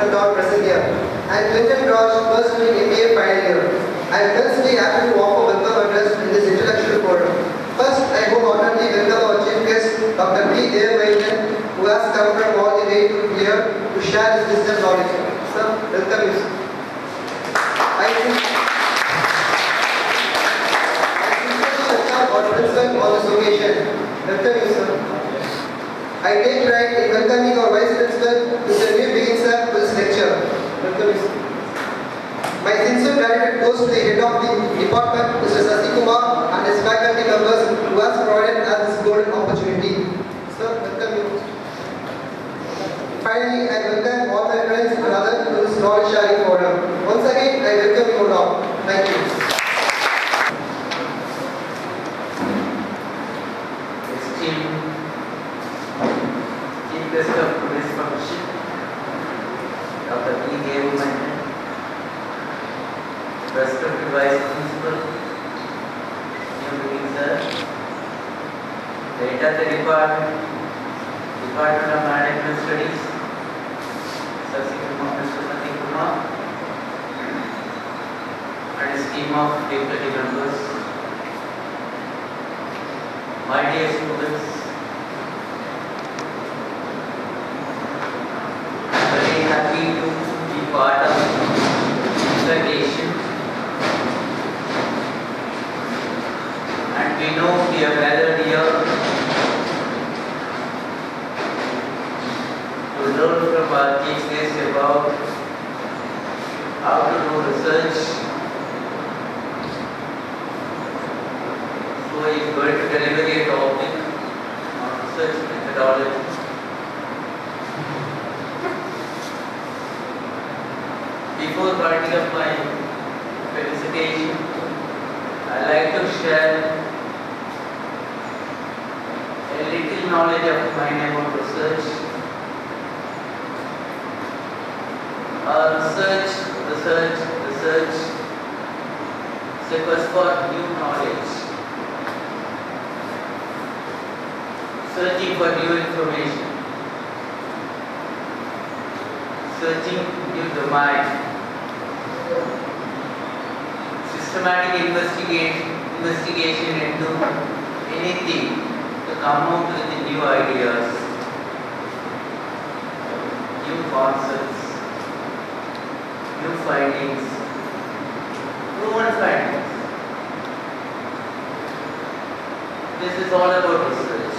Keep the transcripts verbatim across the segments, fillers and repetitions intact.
and all present here. I am Clinton Raj, first year M B A final year. I am immensely happy to offer welcome address in this intellectual forum. First, I would honorably welcome our chief guest, Doctor B. Devavaidyan, who has come from all the way to here to share his wisdom knowledge. Sir, welcome you. I think or present on this occasion. Welcome you, sir. I take pride in welcoming our Vice Principal, Mister New Begin sir, to this lecture. Welcome you, sir. My sincere gratitude goes to the head of the department, Mister Sasi Kumar, and his faculty members who has provided us this golden opportunity. Sir, welcome you. Finally, I welcome all my friends and others to this knowledge sharing forum. Once again, I welcome you all. Thank you. Guest of today's function, Doctor B. Devavaidyan, respected Vice Principal, New Begin sir, the head of the department, Department of Management Studies, Mister Sasi Kumar, and his team of faculty members, my dear students. Happy to be part of the nation, and we know we are gathered here to learn from our chief guest about how to do research. So he is going to deliver a topic on research methodology. Before writing up my felicitation, I like to share a little knowledge of mine about research. Uh, research, research, research is a quest for new knowledge, searching for new information, searching new domain. Systematic investigation, investigation into anything to come out with new ideas, new concepts, new findings, proven findings. This is all about research.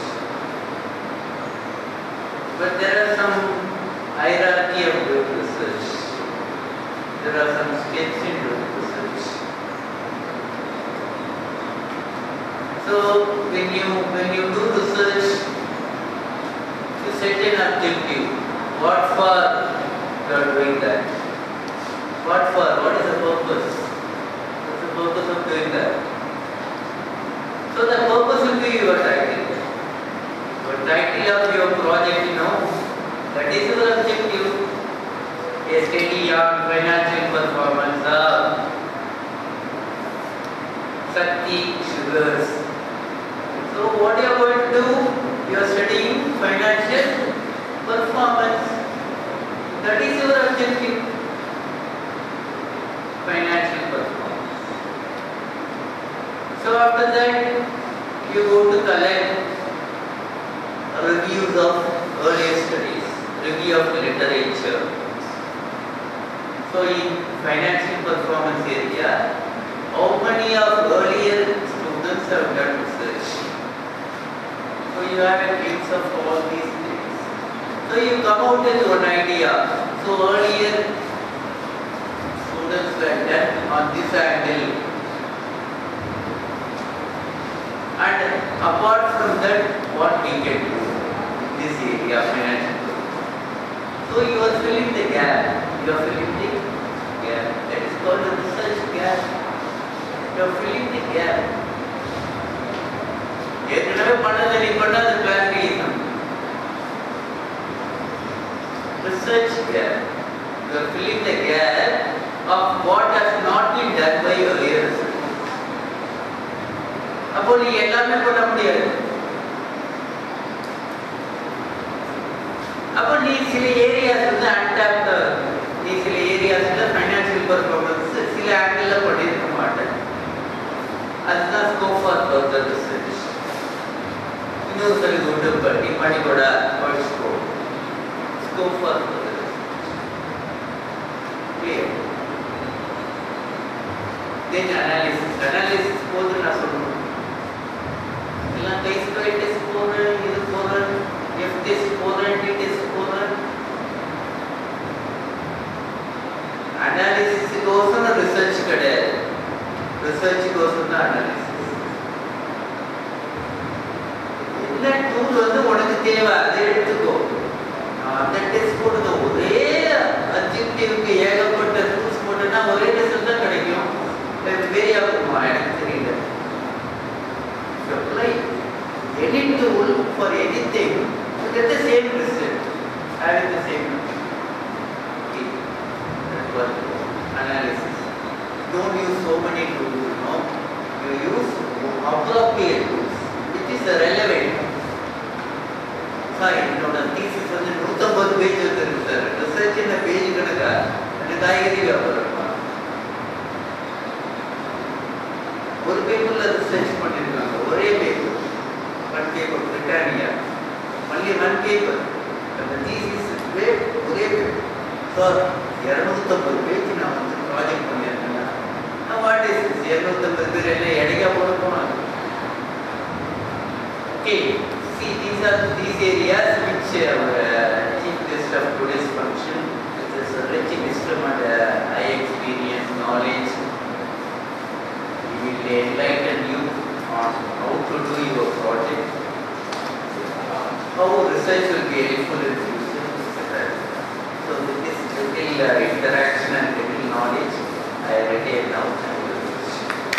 But there are some hierarchy of good research. There are some steps in doing research. So when you when you do research, you set an objective. What for you are doing that? What for? What is the purpose? What's the purpose of doing that? So the purpose will be your title. Your title of your project, you know, that is your objective. A study on financial performance of Shakti Sugars. So what you are going to do? You are studying financial performance. That is your objective. Financial performance. So after that, you go to collect reviews of earlier studies, review of literature. So in financial performance area, how many of earlier students have done research? So you have a glimpse of all these things. So you come out with one idea. So earlier students were done on this angle. And apart from that, what we can do in this area, financial performance. So you are filling the gap. You are filling the gap. That is called a research gap. You are filling the gap. Research gap. You are filling the gap of what has not been done by earlier research. அப்போ நீ எல்லாமே பண்ண முடியாது. அப்போ நீ சில areas வந்து அன்டாப்டா இருக்கு. அதுதான் ஸ்கோப் ஃபார் ஃபர்தர் ரிசர்ச். இன்னொரு சொல்லி உண்டு படி பண்ணி கூட படிச்சுக்கோ. Scope for further research. Clear? Then analysis. Analysis போது நான் சொல்லணும். எல்லாம் டெஸ்ட் பை டெஸ்ட் போறேன், இது போறேன், எஃப் டெஸ்ட் போறேன், டி டெஸ்ட் போறேன். அனாலிசிஸ் கோசம் ரிசர்ச் கிடையாது. ரிசர்ச் கோசம் தான் அனாலிசிஸ். என்ன டூல் வந்து உனக்கு தேவை அதை எடுத்துக்கோ. அந்த டெஸ்ட் போடுறது ஒரே அப்ஜெக்டிவ்க்கு ஏகப்பட்ட டூல்ஸ் போட்டோன்னா ஒரே ரிசல்ட் தான் கிடைக்கும். வெரி ஆகுமா எனக்கு தெரியல. Apply any tool for anything to get the same result, having the same okay. That was analysis. Don't use so many tools, you know. You use appropriate tools, which is relevant. Fine, you know, the thesis was in நூற்று ஐம்பது page இருக்கு sir. Research in the page கணக்கா அந்த காய்கறி வியாபாரம். ஒரு பேப்பர்ல research பண்ணிருக்காங்க. ஒரே paper, one paper Britannia, only one paper. அந்த தீசிஸ் ஒரே பேப்பர். சார் இருநூத்தி ஐம்பது பேஜ் நான் வந்து ப்ராஜெக்ட் பண்ணியிருக்கேன். நான் வாட் இஸ் திஸ் இருநூத்தி ஐம்பது பேர் எல்லாம் எடையா போட போனாங்க. Okay, see these are these areas which uh, chief guest of today's function, which is a rich wisdom and uh, high experience, knowledge. Will enlighten you on how to do your project, how research will be helpful in future, et cetera. So with this little uh, interaction and little knowledge, I already announced I will finish.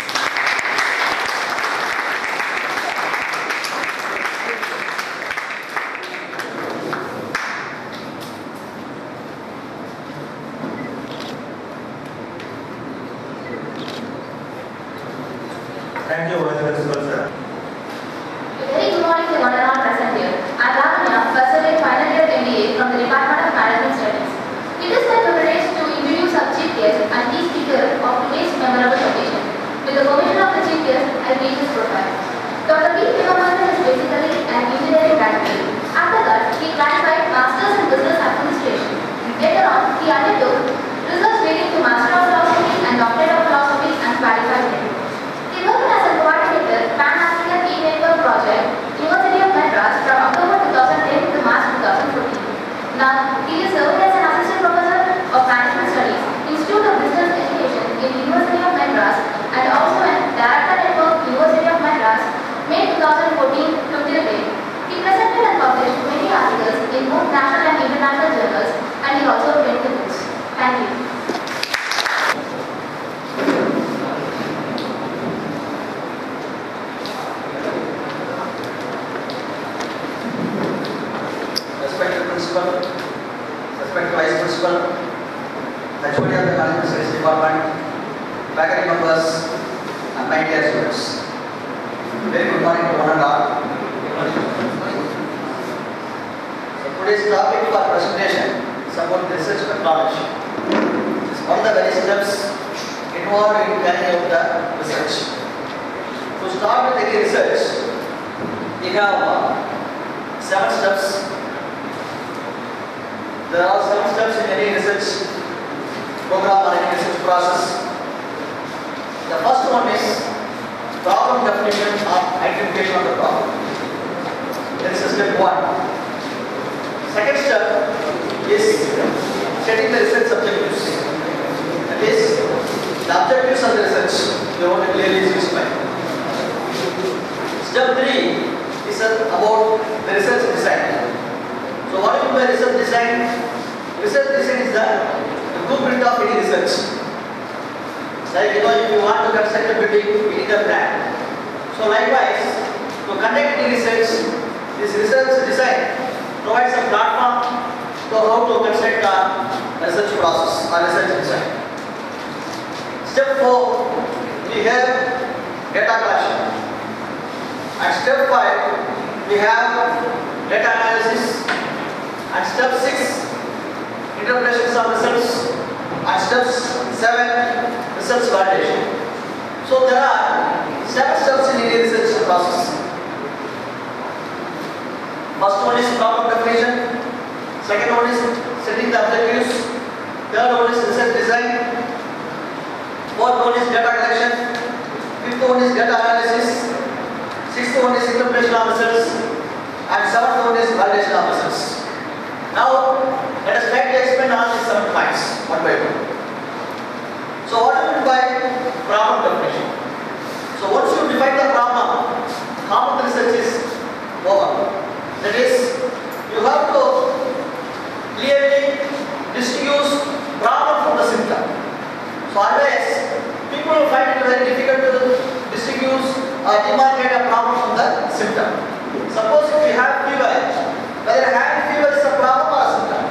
Thank you, Vice Principal, sir. Very good morning to one and all present here. I am Lavanya, first year final year M B A from the Department of Management Studies. It is my privilege to introduce our chief guest and key speaker of today's memorable occasion. With the permission of the chief guest, I read his profile. Doctor B. Vivekananda is basically an engineering graduate. After that, he classified Masters in Business Administration. Later on, he undertook research leading to Master of Philosophy and Doctorate of Philosophy and qualified later. He worked as a coordinator, Pan-African E-Network Project, University of Madras from October two thousand ten to March two thousand fourteen. Now, he is serving as an assistant professor of Management Studies, Institute of Business Education in University of Madras, and also an Director Network, University of Madras, May two thousand fourteen to till date. He presented and published many articles in both national and international journals, and he also wrote the books. Thank you. Respected Principal, respected Vice Principal, H O D of the Management Studies Department, faculty members, and my dear students. Very good morning to one and all. So today's topic for presentation is about the research methodology. It's one of the very steps involved in carrying out the research. To start with any research, we have uh, seven steps. There are seven steps in any research program or any research process. The first one is problem definition or identification of the problem. This is step one. Second step is setting the research objectives. That is, the objectives of the research you want to clearly specify. Step three is about the research design. So what do you mean by research design? Research design is the blueprint of any research. Like, you know, if you want to construct a building, you need a plan. So likewise, to conduct any research, this research design provides a platform to how to construct a research process or research design. Step four, we have data collection. At step five, we have data analysis. At step six, interpretations of results. At step seven, results validation. So So there are seven steps in any research process. First one is problem definition. Second one is setting the objectives. Third one is research design. Fourth one is data collection. Fifth one is data analysis. Sixth one is interpretation of results. And seventh one is validation of results. Now, let us try to explain all these seven points one by one. So, what do you mean by problem definition? So, once you define the problem, common research is over. That is, you have to clearly distinguish problem from the symptom. So, otherwise, people will find it very difficult to distinguish or demarcate a problem from the symptom. Suppose if you have fever, whether having fever is a problem or a symptom.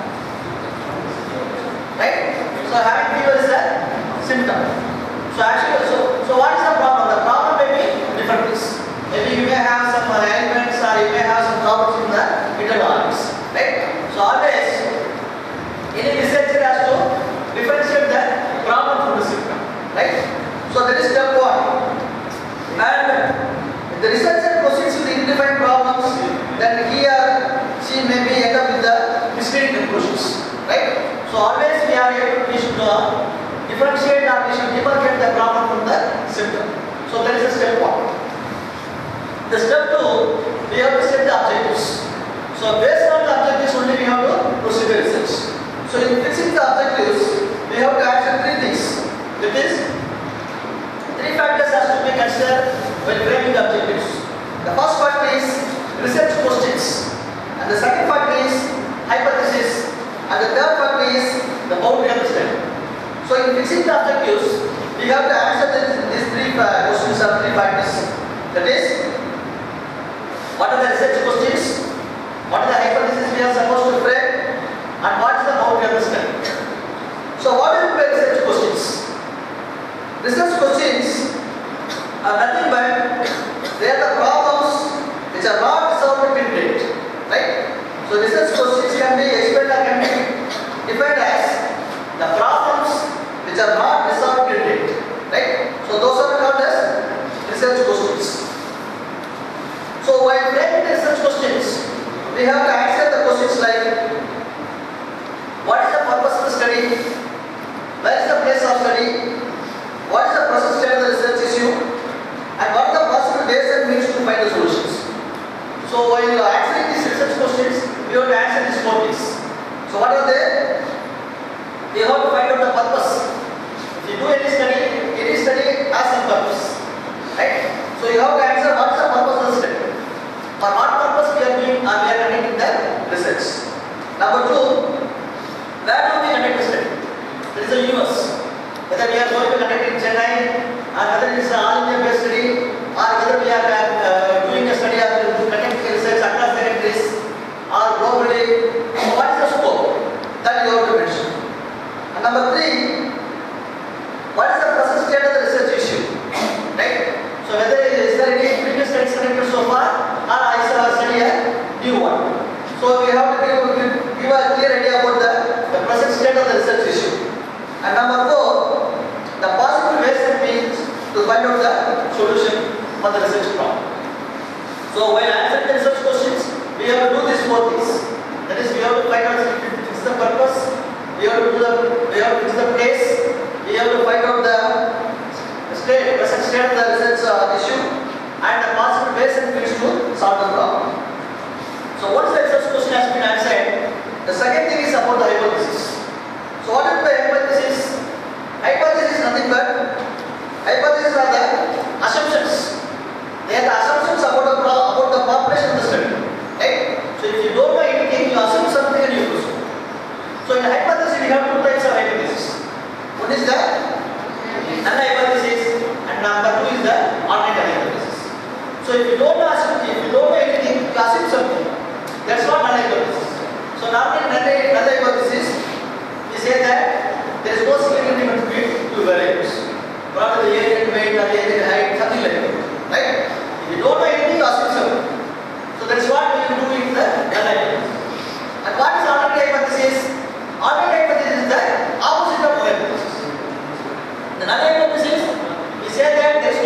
Right? So, having fever is a symptom. So, actually, so, so what is the problem? The problem may be different things. Maybe you may have some ailments or you may have some problems in the internal organs. Right? So, always, any researcher has to differentiate the problem from the symptom. Right? So, that is step one. And the researcher proceeds with identifying problems, then he or she may be end up with the misleading conclusions. Right? So, always we are able we should uh, differentiate or we should demarcate the problem from the symptom. So, that is the step one. The step two, we have to set the objectives. So, based on the objectives only we have to proceed the research. So, in fixing the objectives, we have to answer three things. That is, three factors has to be considered when framing the objectives. The first factor is research questions, and the second factor is hypothesis, and the third factor is the boundary of the study. So, in fixing the objectives, we have to answer this, these three uh, questions or three factors. That is, what are the research questions? What are the hypotheses we are supposed to frame? And what is the boundary of the study? So, what do you mean by research questions? Research questions are nothing but they are the problems which are not resolved till date. Right? So, research questions can be explained or can be defined as the problems which are not resolved till date. Right? So, those are called as research questions. So, while framing the research questions, we have to answer the questions like, what is the purpose of the study? Where is the place of study? What is the process state of the research issue? And what are the possible ways and means to find the solutions? So, while answering these research questions, we have to answer these four things. So, what are they? We have to find out the purpose. If you do any study, any study has some purpose. Right? So, you have to answer what is the purpose of the study. For what purpose we are doing or we are conducting the research. Number two, where do we conduct the study? There is a universe. Whether we are going to conduct in Chennai, or whether it is an all India based study, or whether we are uh, doing a study or conducting research across the countries, or globally. So, what is the scope? That you have to mention. And number three, what is the process state of the research issue? Right? So, whether is there any previous studies conducted so far, or I shall study a new one. So, we have to give, give, give a clear idea about the, the present state of the research issue. And number four, the possible ways and means to find out the solution for the research problem. So, while answering the research questions, we have to do these four things. That is, we have to find out fix the purpose, we have to do the, we have to fix the place, we have to find out the state, present state of the research uh, issue, and the possible ways and means to solve the problem. So, once the research question has been answered, the second thing is about the hypothesis. So, what is the hypothesis? Hypothesis is nothing but hypotheses are the assumptions. They are the assumptions about the about the population of the study. Right? So, if you don't know anything, you assume something and you proceed. So, in hypothesis, we have two types of hypothesis. One is the null hypothesis, and number two is the alternative hypothesis. So, if you don't know if you don't know anything, you assume something. That's not null hypothesis. So, normally null hypothesis, we say that there is no significant difference between two variables. Probably the area and weight or the area and height, something like that. Right? If you don't know anything, you assume something. So, that's what we will do in the null hypothesis. And what is alternative hypothesis? Alternative hypothesis is the opposite of null hypothesis. The null hypothesis, we say that there is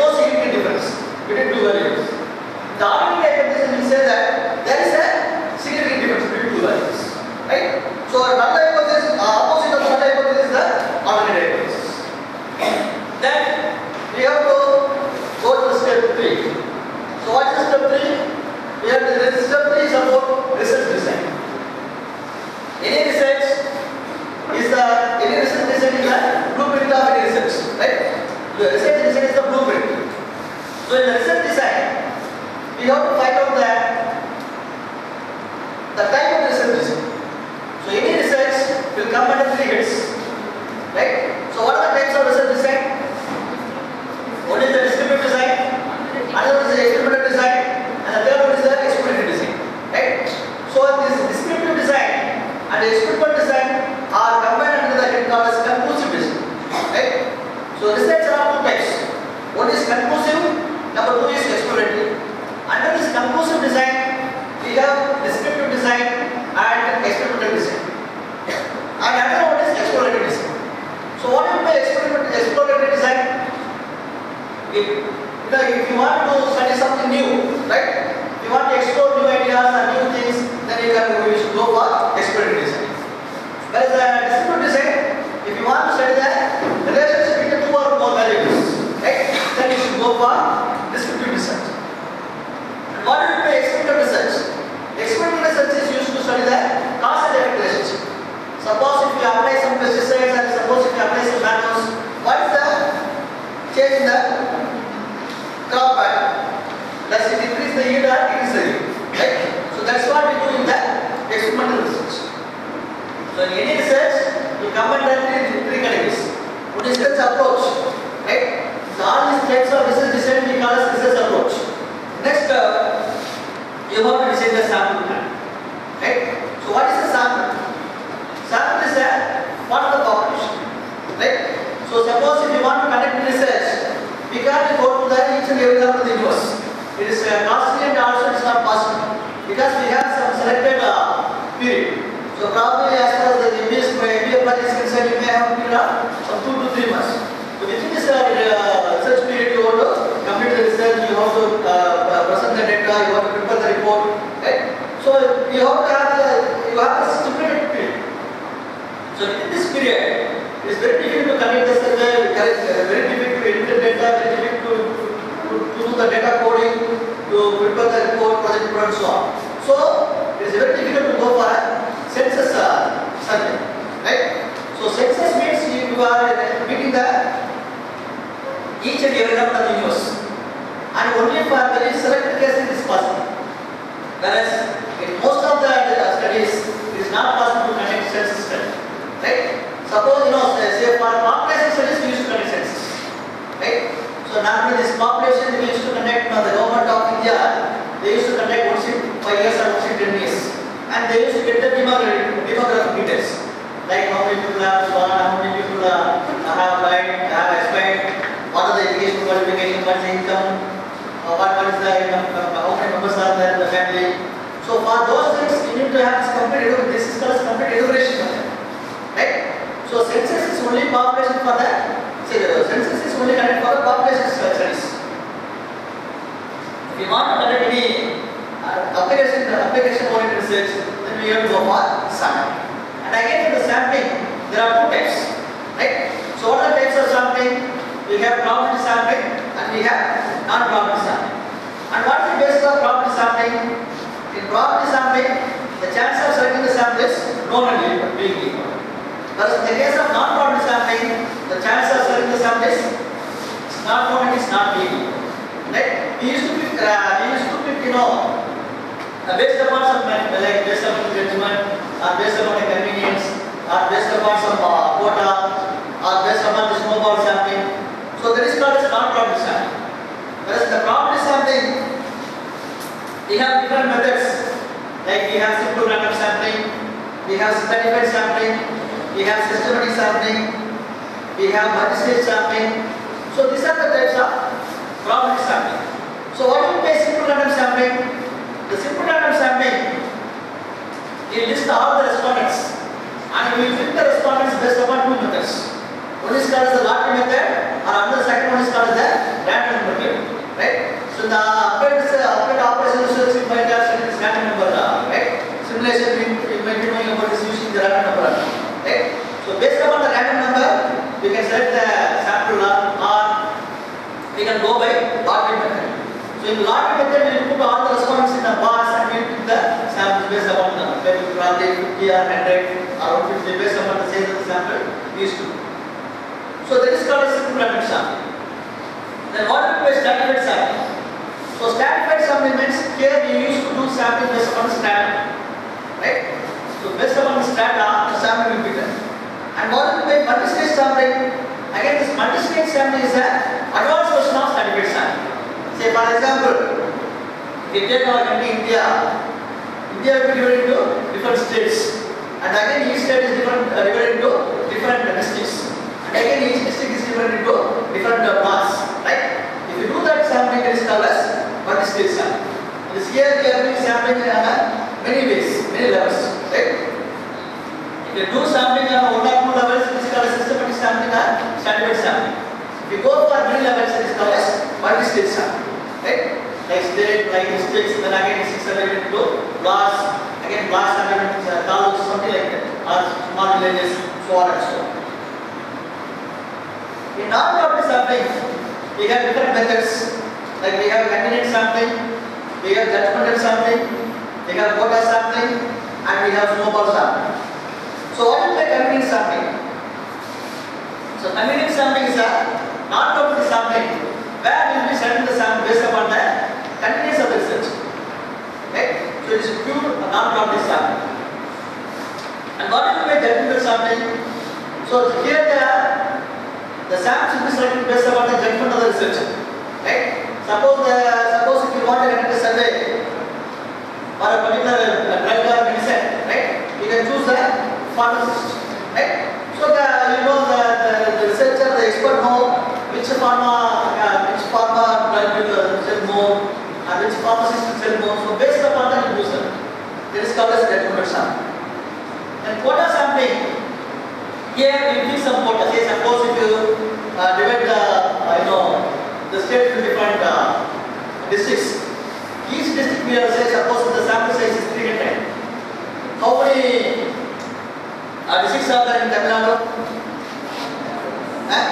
The alternate hypothesis will say that there is a significant difference between two values, right? So a null hypothesis, uh, opposite of null hypothesis is the alternate hypothesis. Then we have to go to step three. So what is step three? We have to, this step three is about research design. Any research is the any research design is the blueprint of any research, right? The research design is the blueprint. So in the research design, we have to find out the the type of research design. So any research will come under three heads, right? So what are the types of research design? One is the descriptive design, another is the experimental design, and the third one is the exploratory design, right? So this descriptive design and experimental design are combined under the head called as conclusive design, right? So research are two types. One is conclusive, number two is exploratory. Under this conclusive design, we have descriptive design and experimental design. And another one is exploratory design. So what is my experimental exploratory design? If, you know, if you want to study something new, right? If you want to explore new ideas and new things, then you can you should go for exploratory design. Whereas the descriptive design, if you want to study the relationship between two or more variables, right? Then you should go for descriptive design. And what is the experimental research? Experimental research is used to study the cause and effect relationship. Suppose if you apply some pesticides and suppose if you apply some manures, what is the change in the crop pattern? Does it increase the yield or decrease the yield? Right? So that's what we do in the experimental research. So in any research, we combine that in three categories. One is research approach, right? So all these types of research design we call as research approach. Next, uh, you have to design the sample plan, right? So what is the sample? Sample is a part of the population, right? So suppose if you want to conduct research, we can't go to the each and every level of the universe. It is uh, costly and also it is not possible because we have some selected uh, period. So probably as far as the M B S project is concerned, you may have a period of two to three months. So within this uh, research period, you want to complete the research, you have to uh, present the data, you have to prepare the report, right? So you have to have the, you have a stipulated period. So in this period, it is very difficult to conduct the survey, very difficult to edit the data, very difficult to, to, to do the data coding, to prepare the report, project report, and so on. So it is very difficult to go for a census uh, survey, right? So census means you are meeting the each and every level of the universe, and only for very selected cases it is possible. Whereas in most of the studies, it is not possible to conduct census study, right? Suppose you know, say for population studies, we used to conduct census, right? So normally this population we used to conduct, you know, the government of India, they used to conduct once in five years or once in ten years, and they used to get the demographic details, like how many people have born, how many people uh, have died, have expired, what are the education qualification, what is the income, uh, what, what is the income, uh, how many members are there in the family. So for those things, you need to have this complete enumeration. This is called complete enumeration method, right? So census is only population for that. Say the census is only connected for the population studies. If you want to conduct any uh, application, application oriented research, then we have to go for sampling. And again, in the sampling, there are two types, right? So what are the types of sampling? We have probability sampling and we have non-probability sampling. And what is the basis of probability sampling? In probability sampling, the chance of selecting the sample is known and being equal. Whereas in the case of non-probability sampling, the chance of selecting the sample is not known and is not being equal. Right? We used to pick, uh, we used to pick, you know, uh, based upon some like based upon judgment, or based upon the convenience, or based upon some uh, quota, or based upon the snowball sampling. So that is called as non-probability sampling. Whereas in the probability sampling, we have different methods. Like we have simple random sampling, we have stratified sampling, we have systematic sampling, we have multi-stage sampling. So these are the types of probability sampling. So what do you mean by simple random sampling? The simple random sampling, you list all the respondents and you will pick the respondents based upon two methods. One is called as the lottery method, or another second one is called as the random method, right? So the upgrade upgrade operation research you might have set this random number, right? Simulation you might be knowing about this using the random number, right? So based upon the random number, we can select the sample or we can go by lottery method. So in lottery method, we will put all the respondents in the bars and we will pick the samples based upon the maybe probably fifty or one hundred or one hundred fifty based upon the size of the sample we used to. So that is called a simple random sample. Then what we do is stratified sampling. So stratified sampling means here we used to do sampling based upon strata, right? So based upon the strata, the sampling will be done. And what we do by multi-stage sampling, again this multi-stage sampling is an advanced version of stratified sampling. Say for example, if you take our country India, India will be divided into different states, and again each state is different, uh, divided into different districts, and again each district is divided into different uh, blocks, right? If you do that sampling, it is called as multi-stage sampling. This here we are doing sampling in uh, many ways, many levels, right? If you do sampling on one or two levels, it is called as systematic sampling or stratified sampling. If you go for many levels, it is called as multi-stage sampling, right? Like state, like districts, then again districts are divided into blocks, again blocks are divided into towns, something like that, or small villages, so on and so on. In non-property sampling, we have different methods, like we have candidate sampling, we have judgmental sampling, we have quota sampling, and we have snowball sampling. So what is the candidate sampling? So candidate sampling is a non-property sampling where we will be setting the sample based upon the candidates of the research. Okay? So it is pure non-property sampling. And what is the judgmental sampling? So here the the samples will be selected based upon the judgment of the researcher. Right? Suppose the suppose if you want to conduct a survey for a particular uh, drug or medicine, right? You can choose the pharmacist, right? So the you know the, the, the researcher, the expert know which pharma uh, which pharma drug will sell more and which pharmacist will sell more. So based upon that you use them. That is called as judgmental sampling. And quota sampling. Here we give some quota. Say suppose if you uh, divide the uh, you know the state into different uh, districts. Each district we will say suppose the sample size is three hundred. How many uh, districts are there in Tamil Nadu? Eh?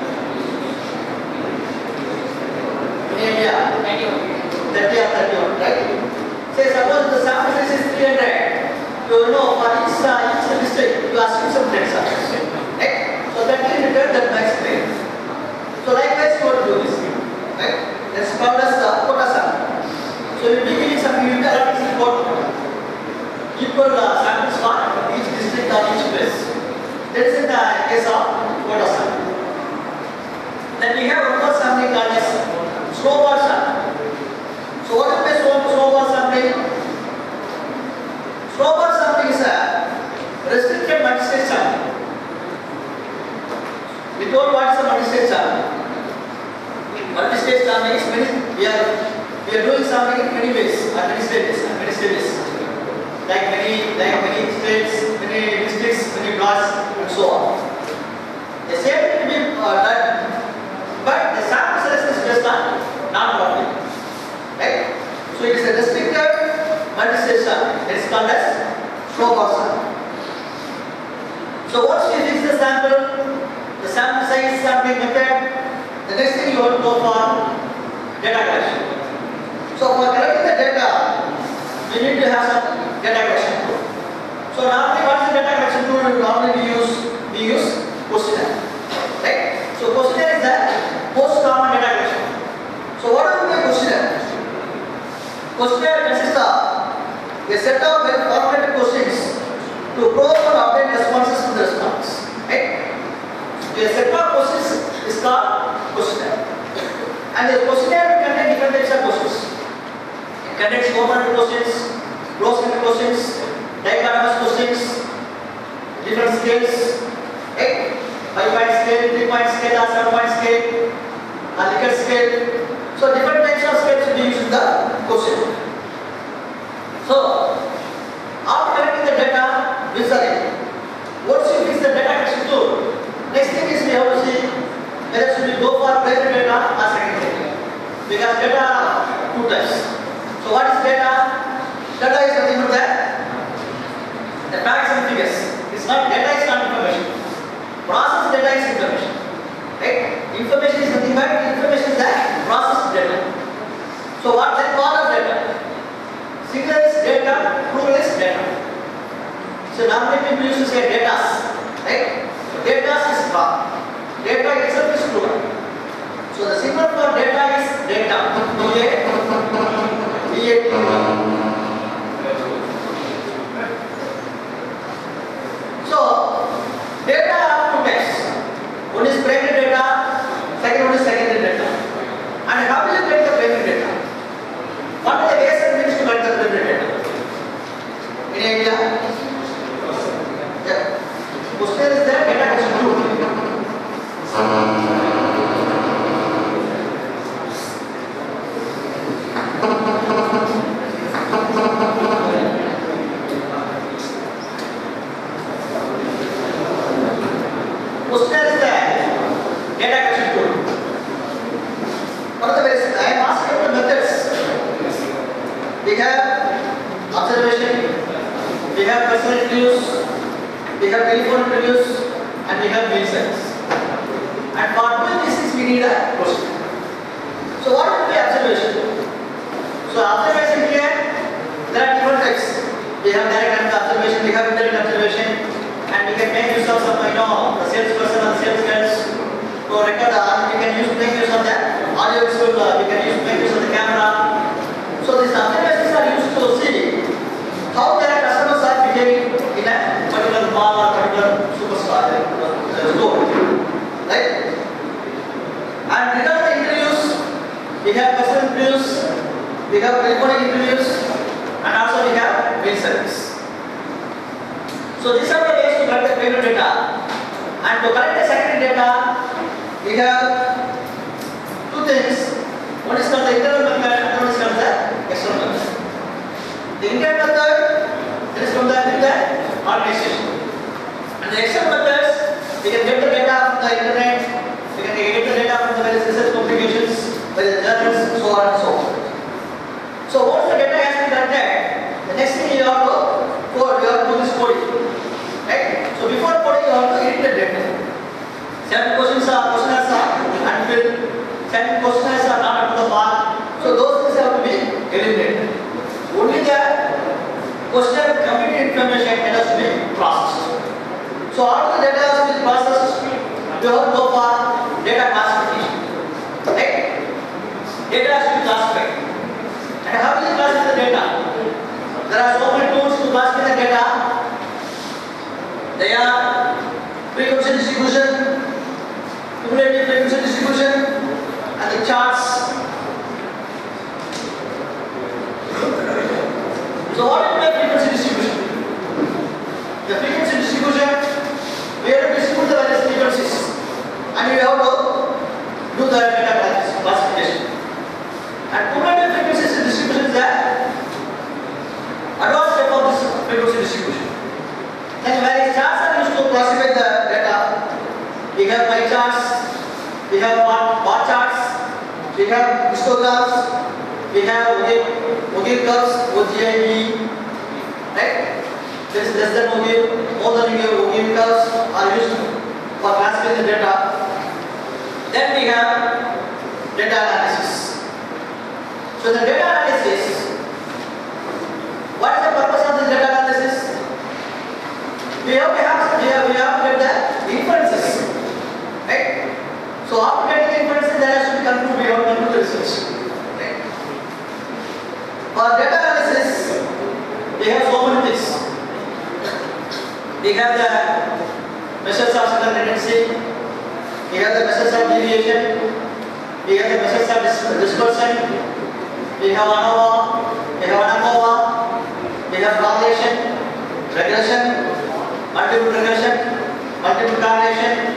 In India? thirty or thirty-one, right? Say suppose the sample size is three hundred. You know for each, uh, each district you assume some trend samples, right? So that will return that max trend. So likewise you want to do this, right? That's called as the quota sample. So you will be giving some you will be allotting equal equal uh, samples for each district or each place. That is in the case of quota sample. Then we have one more sampling called as snowball sampling. So what is the snowball sampling? Snowball sampling is a restricted multi-stage sampling. We told what is a multi-stage sampling. Multi-stage sampling is many, we are we are doing sampling in many ways, at many stages, at many stages. Like many, like many states, many districts, many blocks, and so on. The same thing will be uh, done, but the sample selection is based on non-property, right? So it is a restricted multi-stage sampling. It is called as snowball sampling. So once you fix the sample, the sample size sampling method, the next thing you want to go for data collection. So for collecting the data, we need to have some data collection tool. So normally what is the data collection tool we normally we use? We use questionnaire, right? So questionnaire is the most common data collection. So what is the questionnaire? Questionnaire consists of a set of well-formulated questions to probe and obtain responses to the response, right? A set of questions is called questionnaire. And the questionnaire will contain different types of questions. It contains open-ended questions, closed-ended questions, dichotomous questions, different scales, right? five-point scale, three-point scale, or seven-point scale, or Likert scale. So different types of scales will be used in the question. So after collecting the data, visually, once you fix the data collection tool, next thing is we have to see whether should we go for primary data or secondary data. Because data types. So what is data? Data is nothing but that. The facts and figures. It's not data is not information. Process data is information. Right? Information is nothing but information is that process data. So what then call of data? Singular is data, plural is data. So normally people used to say data, right? Data is plural. Data itself is plural. So the symbol for data is data. D A T. So data are two types. One is primary data, second one is secondary data. And how do you get the primary data? What are the ways and means to get the primary data? Any idea? Yeah. Question is there, data is true. Question is there, data is true. What are the ways? I am asking the methods. We have observation, we have personal interviews, we have telephone interviews, and we have mail science. And for doing this is we need a question. So what will be observation? So observation here, there are different types. We have direct observation, we have indirect observation, and we can make use of some, you know, the salesperson and sales girls to record the, we can use make use of that audio visual, uh, we can use make use of the camera. So these observations are used to see how their customers are behaving in a particular mall or particular superstar uh, store, right? And regarding the interviews, we have personal interviews, we have telephonic interviews, and also we have mail service. So these are the ways to collect the primary data. And to collect the secondary data, we have two things. One is called the internal method, and one is called the external method. The internal method is from the, the organization. And the external methods, we can get the data from the internet, we can get the data from the various research publications, various journals, so on and so on. So once the data has been collected, the next thing you have to code, you have to do this coding. Right? So before coding, you have to edit the data. Certain questions are questionnaires are unfilled, certain questionnaires are not up to the mark. So those things have to be eliminated. Only the questionnaire complete information has to be processed. So after the data has been processed, you have to go for data classification. Right? Data has to be classified. And how do you classify the data? There are so many tools to classify the data. They are frequency distribution, cumulative frequency distribution, and the charts. So what is the frequency distribution? The frequency distribution, we have to distribute the various frequencies, and we have to do the data classification. And cumulative frequency distribution is the advanced step of this frequency distribution. Then various charts are used to classify the data. We have pie charts, we have bar, bar charts, we have histograms, we have Ogilvy curves, O G I V, right? This is less than Ogilvy, more than Ogilvy curves are used for classifying the data. Then we have data analysis. So the data analysis, what is the purpose of this data analysis? We have to have, we have, we have to get the inferences, right? So after getting the inferences, there has to be conclude, we have to conclude the research, right? For data analysis, we have so many things. We have the measures of signal tendency, we have the measures of deviation, we have the measures of dis dispersion, we have ANOVA, we have ANOVA, we have correlation, regression, multiple regression, multiple correlation,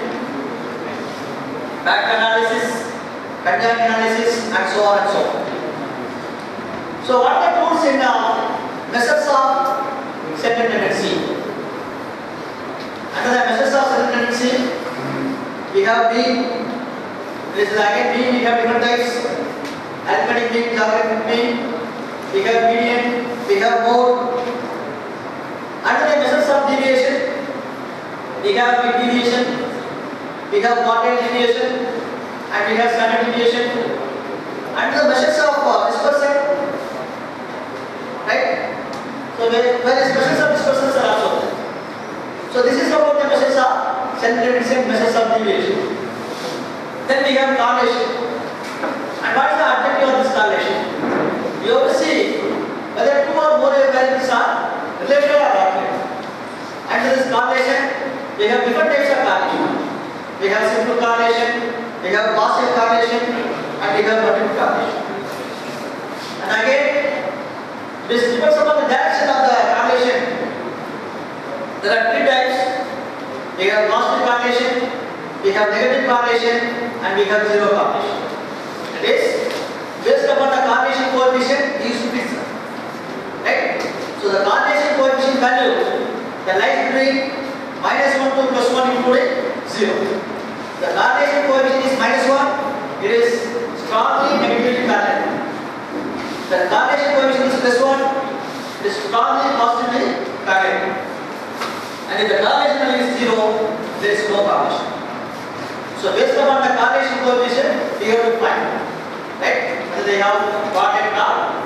back analysis, conjoint analysis, and so on and so on. So what are the tools in uh, measures of signal tendency? Under the measures of signal tendency, we have beam. This is again beam. We have different types. arithmetic mean, logarithmic mean, we have median, we have mode. Under the measures of deviation, we have mean deviation, we have quadrant deviation, and we have standard deviation. Under the measures of uh, dispersion, right? So various measures of dispersions are also there. So this is about the measures of central and measures of deviation. Then we have correlation. And what is the objective of this correlation? We have to see whether two or more variables are related or not related. Under this correlation, we have different types of correlation. We have simple correlation, we have positive correlation, and we have multiple correlation. And again, this depends upon the direction of the correlation. There are three types. We have positive correlation, we have negative correlation, and we have zero correlation. That is, based upon the correlation coefficient, these two things. Right? So the correlation coefficient value, the lies between minus one to plus one including zero. The correlation coefficient is minus one, it is strongly negatively correlated. The correlation coefficient is plus one, it is strongly positively correlated. And if the correlation value is zero, there is no correlation. So based upon the correlation coefficient, we have to find, right? Whether they have quadrant or not.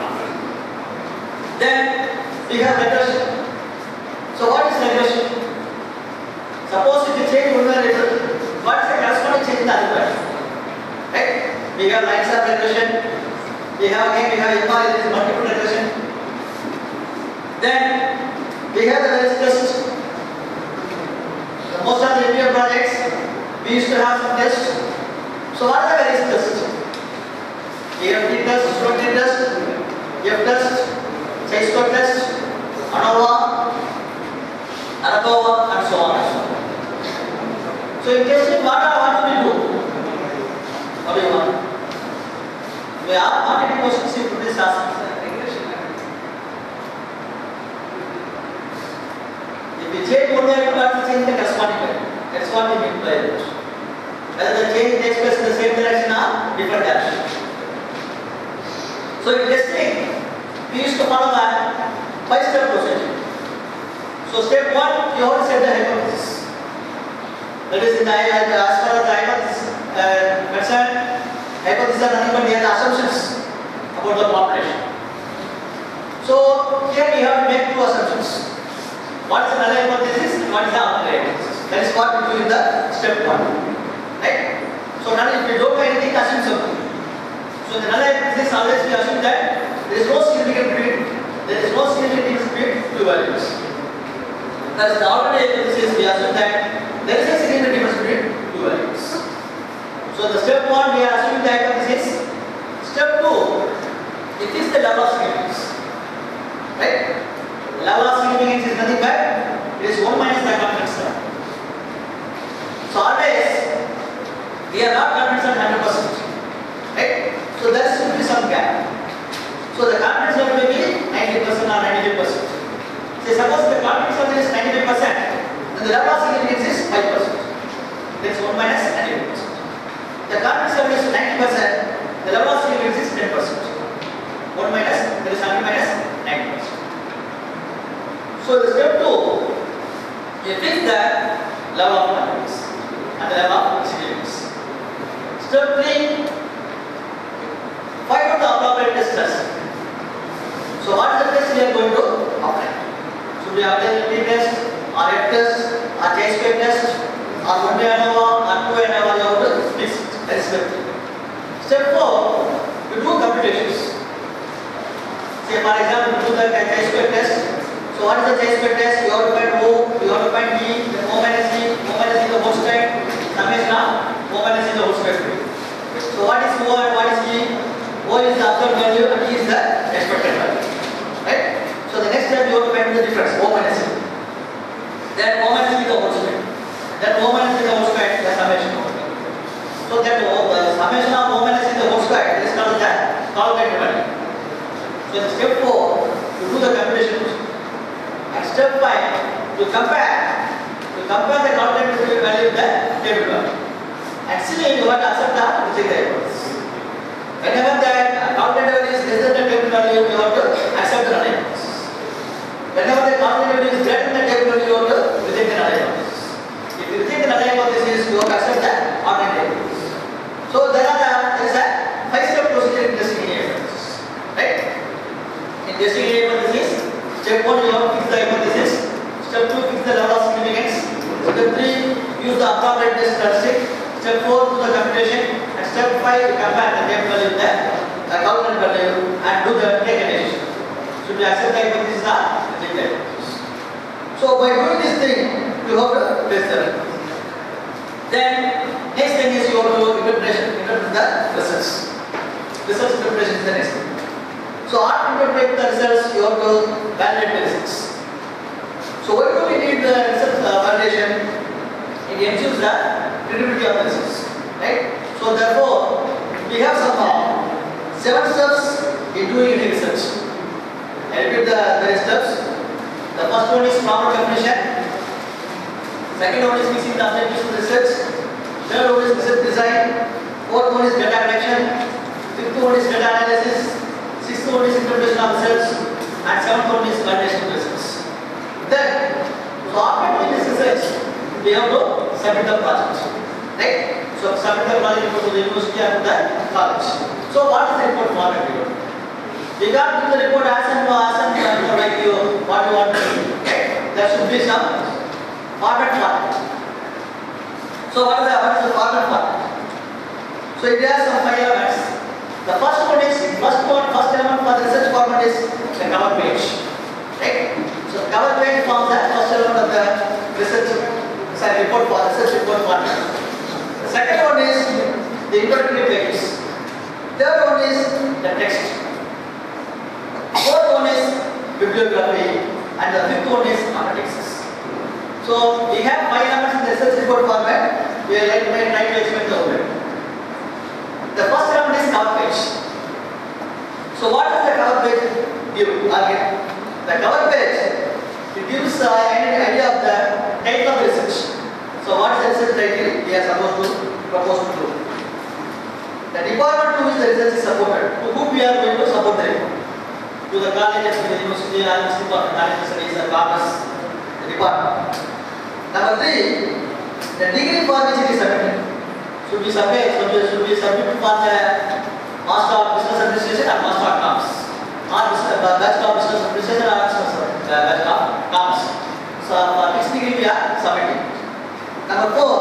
Then we have regression. So what is regression? Suppose if you change one variable, what is the corresponding change in the other variable? Right? We have lines of regression. We have again we have M R, it is multiple regression. Then we have the various tests. Most of the M B A projects, we used to have some tests. So what are the various tests? A F T test, Shroddinger test, F test, chi-square test, ANOVA, ANOVA, and so on and so on. So in testing, what are what do we do? What do you want? We are marketing questions in this class. If we change one variable, what is change the corresponding variable? That's what we mean by it. Whether the change takes place in the same direction or different direction. So in testing, we used to follow a five-step procedure. So step one, you have to set the hypothesis. That is, in the, as far as the hypothesis uh, concerned, hypothesis are nothing but they are the assumptions about the population. So here we have to make two assumptions. What is the null hypothesis and what is the null hypothesis? That is what we do in the step one. Right? So now if we don't do anything, assume something. So the null hypothesis always we assume that there is no significant between there is no significant difference between two values. As the alternate hypothesis we assume that there is a significant difference between two values. So the step one we are assuming the hypothesis. Step two, it is the level of significance. Right? Level of significance is nothing but it is one minus the confidence level. So always we are not confident on one hundred percent. Right? So there should be some gap. So the confidence level will be ninety percent or ninety-five percent. Say suppose the confidence level is ninety-five percent, then the level of significance is five percent. That is one minus ninety-five percent. The confidence level is ninety percent, the level of significance is ten percent. one minus, that is one minus ninety percent. So the step two, you fix the level of confidence and the level of significance. Step three, find out the appropriate test. So what is the test we are going to apply? Should we apply the t-test, or f-test, or chi-square test, or one way ANOVA, or two way ANOVA, you have to fix it. That is step three. Step four, we do computations. Say for example, we do the chi-square test. So what is the chi-square test? You have to find O, you have to find E, then O minus E, O minus E the whole square, summation of O minus E the whole square. So what is O and what is E? O is the observed value and E is the expected value. Right? So the next step you have to find the difference, O minus E. Then O minus E the whole square. Then O minus E the whole square, the summation of it. So that O, the summation of O minus E the whole square is called the calculated value. So in step four, you do the computation. And step five, to compare, to compare the calculated value with the table value. And still you have to accept the reject the hypothesis. Whenever the counted level is less than the table value, you have to accept the null hypothesis. Whenever the counted level is greater than the table value, you have to reject the null hypothesis. If you reject the null hypothesis, you have to accept the alternate hypothesis. So there are the, there is a five-step procedure in testing any hypothesis, right? In testing any hypothesis, step one you have to fix the hypothesis. Step two, fix the level of significance. Step three, use the appropriate test statistic. Step four, do the computation. And step five, compare the table value with the uh, calculated value and do the take a decision. Should we accept the hypothesis or reject the hypothesis? So by doing this thing, you have to test the hypothesis. Then next thing is you have to interpretation, interpret the results. Results interpretation is the next thing. So after interpret the results, you have to validate the results. So why do we need the result uh, validation? It ensures the credibility of the results, right? So therefore, we have some uh, seven steps in doing any research. I repeat the various steps. The first one is proper definition. Second one is fixing the objectives of research. Third one is research design. Fourth one is data collection. Fifth one is data analysis. Sixth one is interpretation of results. And seventh one is validation of results. Then, so after doing this research, we have to submit the project, right? So submit the project report to the university and to the college. So what is the report format we do? We can't do the report as and as and you know, like you what you want to do, right? There should be some format format. So what is the what is the format format? So it has some five elements. The first one is first one first element for the research format is the cover page, right? So cover page forms the first element of the research sorry, report for research report format. The second one is the introductory pages. Third one is the text. Fourth one is bibliography, and the fifth one is appendixes. So we have five elements in the research report format. We are like to try to explain the whole. The first element is cover page. So what does the cover page give? Again, the cover page it gives uh, an idea of the type of research. So what is the research title we are supposed to propose to do? The department to which the research is supported, to whom we are going to support the report. To the colleges, to the university, and the knowledge studies, the campus, the department. Number three, the degree for which it is submitted. Should be submitted, should be submitted for the Master of Business Administration and Master of Commerce. Or Bachelor of Business Administration or Bachelor of Commerce. So for which degree we are submitting. Number four,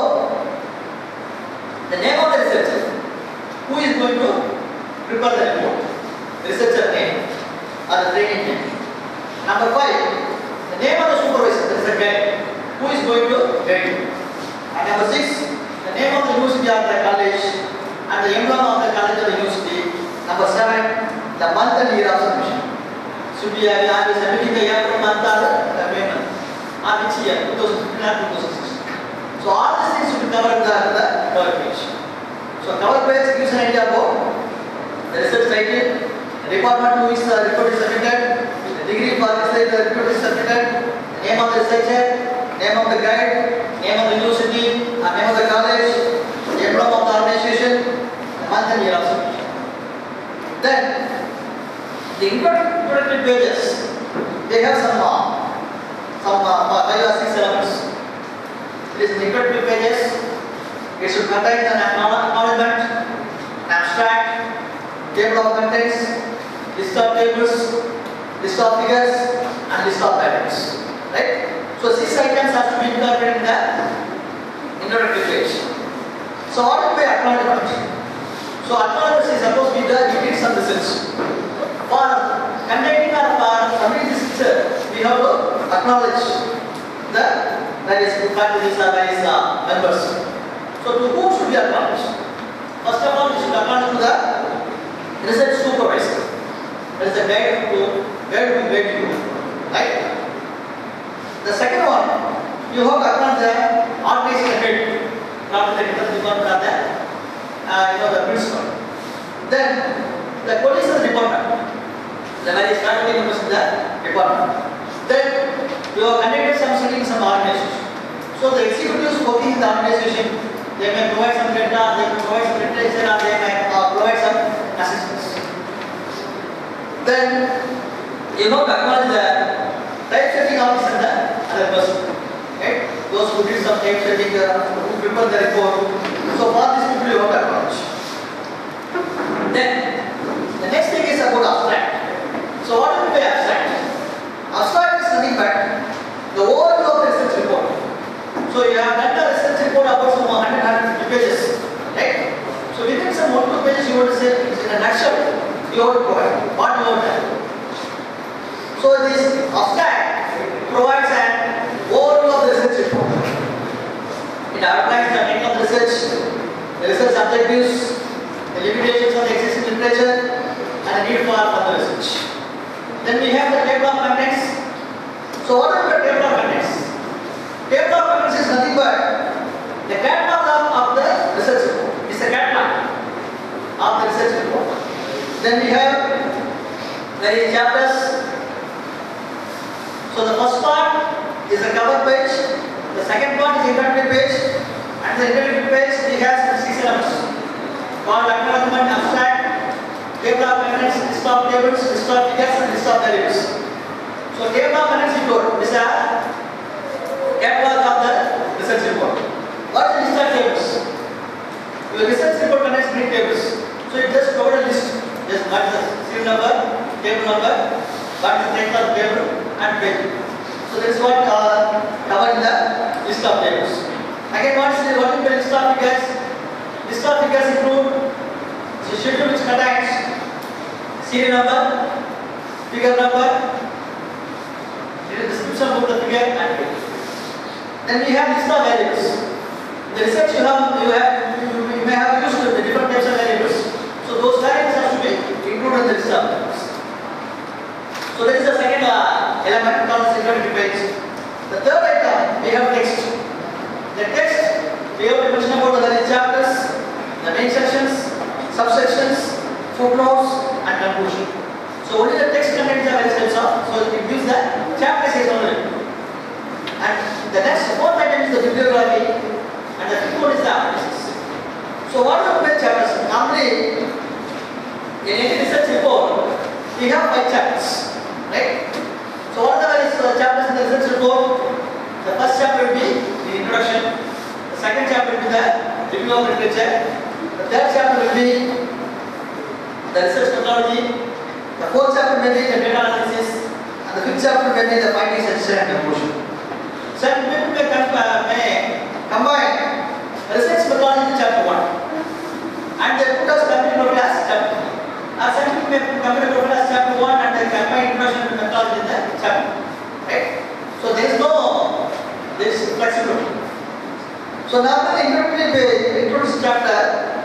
the name of the researcher. Who is going to prepare the report? The researcher name or the training name. Number five, the name of the supervisor, that is the guide. Who is going to guide you? And number six, the name of the university or the college and the emblem of the college or the university. Number seven, the month and year of submission. Should be are we submitting the year from month or the May month? Or which year? two thousand fifteen or two thousand sixteen. So all these things should be covered in the, the cover page. So cover page gives an idea about the research title, the department to which the report is submitted, the degree for which the report is submitted, the name of the researcher, name of the guide, name of the university, and name of the college, the emblem of the organization, the month and year of submission. Then the introductory pages, they have some uh, some uh, five or six elements. It is the introductory pages. It should contain an acknowledgement, an abstract, table of contents, list of tables, list of figures, and list of items. Right? So six items have to be incorporated in the introductory page. So what will be acknowledgement? So acknowledgement is supposed to be the we did some research. For containing or for submitting this picture, we have to acknowledge the various faculties or various uh, members. So to whom should we acknowledge? First of all, we should acknowledge to the research supervisor. That is the guide to guide to guide you, right? The second one, you have to acknowledge the organization head, not the department or the uh, you know the principal. Then the colleagues of the department, the various faculty members in the department. Then you have conducted some study in some organization. So the executives working in the organization, they may provide some data, they may provide some literature, or they may uh, provide some assistance. then you know to acknowledge the typesetting office and the other person. Right? Those who did some typesetting, uh, who prepared the report. So for these people you have to acknowledge. Then the next thing is about abstract. So what is the abstract? Abstract is nothing but the overview of the research report. So you have done the research report about some one hundred, one hundred fifty pages, right? So within some one two pages you want to say in a nutshell you have to provide what you have done. So this abstract provides an overview of the research report. It outlines the nature of the research, the research objectives, the limitations of the existing literature, and the need for further research. Then we have the table of contents. So what is the table of contents? Table of contents is nothing but the catalog of the research report. It's a catalog of the research report. Then we have various chapters. So the first part is the cover page. The second part is the introductory page. And the introductory page we have six elements called acknowledgement, abstract, table of contents, list of tables, list of figures, and list of variables. So table of contents is told is a catalog of the research report. What is the list of tables? Your research report contains three tables. So it just provide a list. Just what is the serial number, table number, what is the title of the table, and page. So that is what uh, covered in the list of tables. Again, what is the what is the list of figures? List of figures include the schedule which contains serial number, figure number, description of the figure, and page. Then we have list of variables. The research you have, you have, you, you may have used the different types of variables. So those variables have to be included in the list of variables. So that is the second uh, element called the introductory page. The third item we have text. The text we have to mention about the various chapters, the main sections, subsections, footnotes, and conclusion. So only the text contains the various types of. So it gives the chapter size only. And the next fourth item is the bibliography, and the fifth one is the analysis. So what are the chapters? Normally, in any research report, we have five chapters, right? So what are the various uh, chapters in the research report? The first chapter will be the introduction. The second chapter will be the review of literature. The third chapter will be the research methodology. The fourth chapter may be the data analysis, and the fifth chapter may be the findings, suggestion, and conclusion. Some people may, uh, may combine research methodology in chapter one, and they put us company profile as chapter two. Or some people may put company profile as chapter one, and they combine introduction to methodology in the chapter, right? So there is no, there is flexibility. So now the introductory introduction chapter,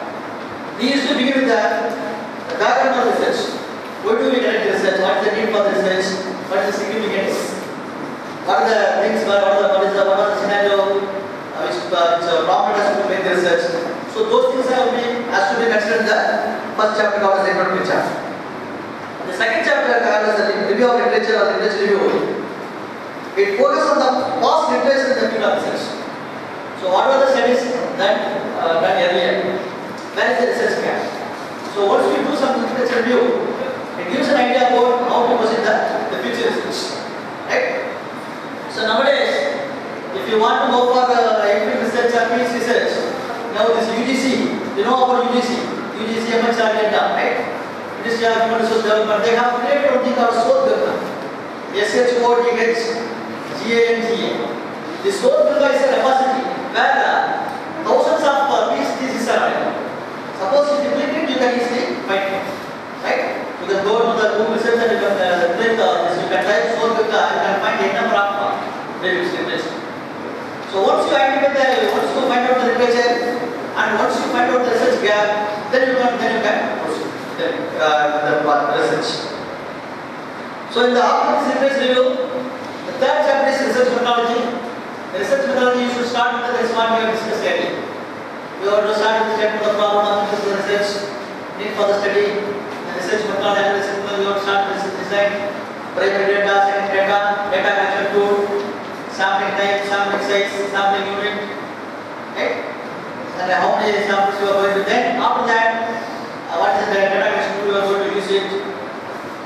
we used to begin with the, the background of research. Why do we conduct research? What is the need for the research? What is the significance? What are the things? What are the what is the what are the scenario uh, which uh, which uh, prompted us to make the research? So those things have been has to be considered in the first chapter called as the introductory chapter. The second chapter called as the review of literature or literature review. It focuses on the past literature in the field of research. So what were the studies that uh, done earlier? Where is the research gap? So once we do some literature review, it gives an idea about how to proceed the, the future research, right? So nowadays, if you want to go for uh, M Phil research or P H D research, now this U G C, you know about U G C, U G C M H R data, right? Ministry of Human Resource Development, they have created one thing called Sodh S H O D H G A N G A. This Sodh is a repository where uh, thousands of uh, P H Ds are available. Suppose if you click it, you can easily find it, right? You can go to the Google search and you can uh, click uh, this, you can type Sodh you can find a number of uh, reviews literature. So once you identify the, once you find out the literature and once you find out the research gap, then you can then you can proceed the, uh, the research. So in the after this literature review, the third chapter is research methodology. The research methodology you should start with the what we have discussed earlier. You have to start with the statement of the problem of the research, need for the study, the research methodology, analysis, you have to start with research design, primary data, secondary data, data collection tool, sampling type, sampling size, sampling unit, right? And how many samples you are going to then after that, uh, what is the data collection tool you are going to use it.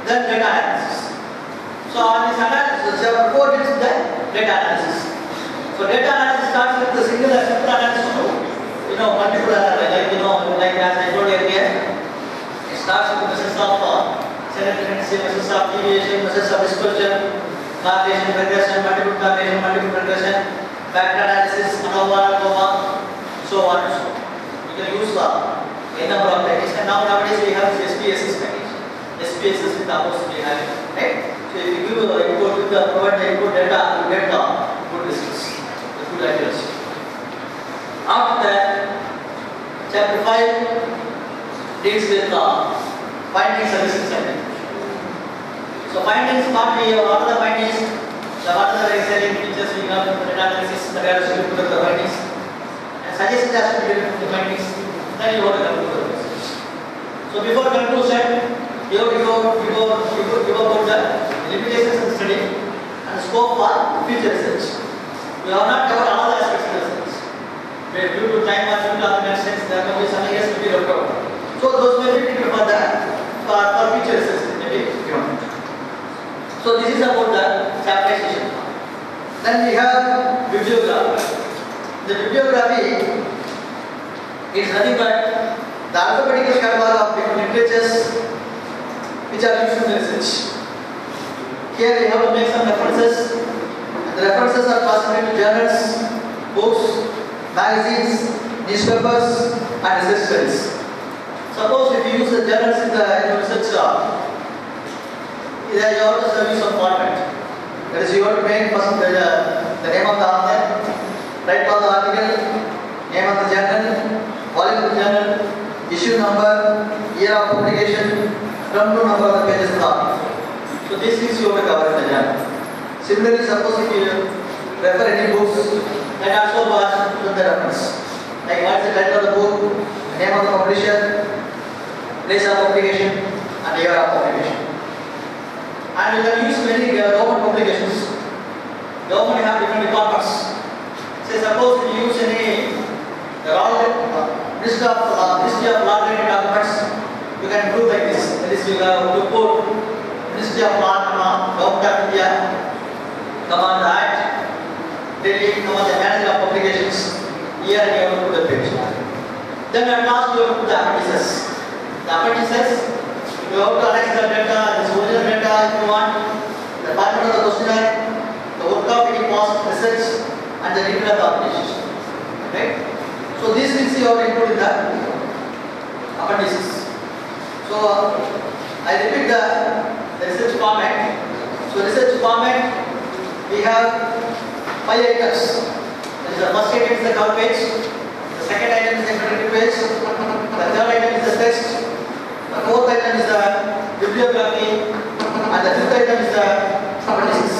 then data analysis. So on this analysis, there are four bits in the data analysis. So data analysis starts with the single simple analysis to, you know, multiple analysis, like you know, like as I told you earlier, it starts with the measures of uh, standard tendency, measures of deviation, measures of dispersion, correlation, regression, multiple correlation, multiple regression, factor analysis, ANOVA, ANOVA, so on and so on. You can use uh, a number of techniques, and now nowadays we have this S P S S package. S P S S is the most we have, right? So if you give uh, input with the provide the input data, you get the good results, the good accuracy. After that, chapter five deals with the uh, findings and results. So findings part we have what are the findings, the what are the exciting features we have in the data analysis, the data should put the findings, and suggestions as to the findings. Then you want to conclude the research. So before conclusion, you have to go, you go, you go, you go about the limitations of the study and the scope for future research. We have not covered all the aspects of the research. Due to time or due to other constraints, there may be some areas to be left out. So those may be taken for that, for, for future research, maybe given. So this is about the chapterization. Then we have bibliography. The bibliography is nothing but the alphabetical catalog of different literatures which are used in the research. Here we have to make some references. And the references are classified into journals, books, magazines, newspapers, and research studies. Suppose if you use the journals in the, in the research, uh, you have to use some format. That is, you have to make first the, the name of the author, write all the article, name of the journal, volume of the journal, issue number, year of publication, term to number of the pages of the article. So these things you have to cover in the journal. Similarly, suppose if you refer any books, that also was to the reference. Like what is the title of the book, name of the publisher, place of publication, and year of publication. And you can use many uh, government publications. Government have different departments. Say suppose if you use any uh, list of uh, Ministry of Law related documents, you can do like this. That is, you have to put Ministry of Law, Government of India, come on the Act, Delhi, come on the Manager of Publications. Here you have to put the page. Then at last you have to put the appendices. The appendices, you have to annex the data, this original data if you want, the format of the questionnaire, the work of any past research, and the detail of the application. Right? So these things you have to include in the appendices. So uh, I repeat the, the research format. So research format, we have five items. The first item is the cover page, the second item is the introductory page, the third item is the text, the fourth item is the bibliography, and the fifth item is the appendices.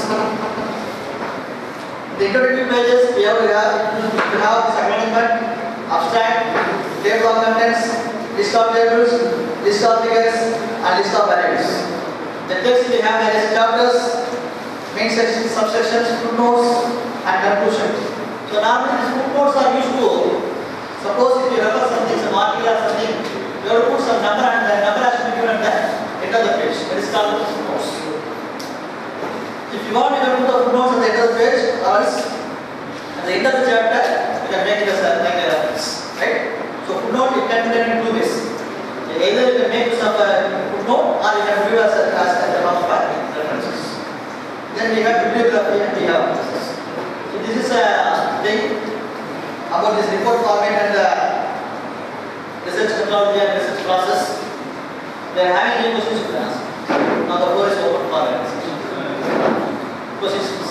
The introductory pages, we have to have, to have this acknowledgement, abstract, table of contents, list of tables, list of figures, and list of variables. The text we have various chapters, main sections, subsections, footnotes, and conclusion. So normally these footnotes are used to, suppose if you refer something, some article or something, you have to put some number and the number has to be given at the end of the page. That is called footnotes. If you want, you can put the footnotes at the end of the page, or else at the end of the chapter, you can make it as a, like a reference. Right? So footnote, you can, you can do this. Either you can make use of a footnote or you can do as a, as a form of references. Then we have bibliography and we have references. So this is a thing about this report format and the research methodology and research process. They are having any questions you can ask. Now the floor is open for questions.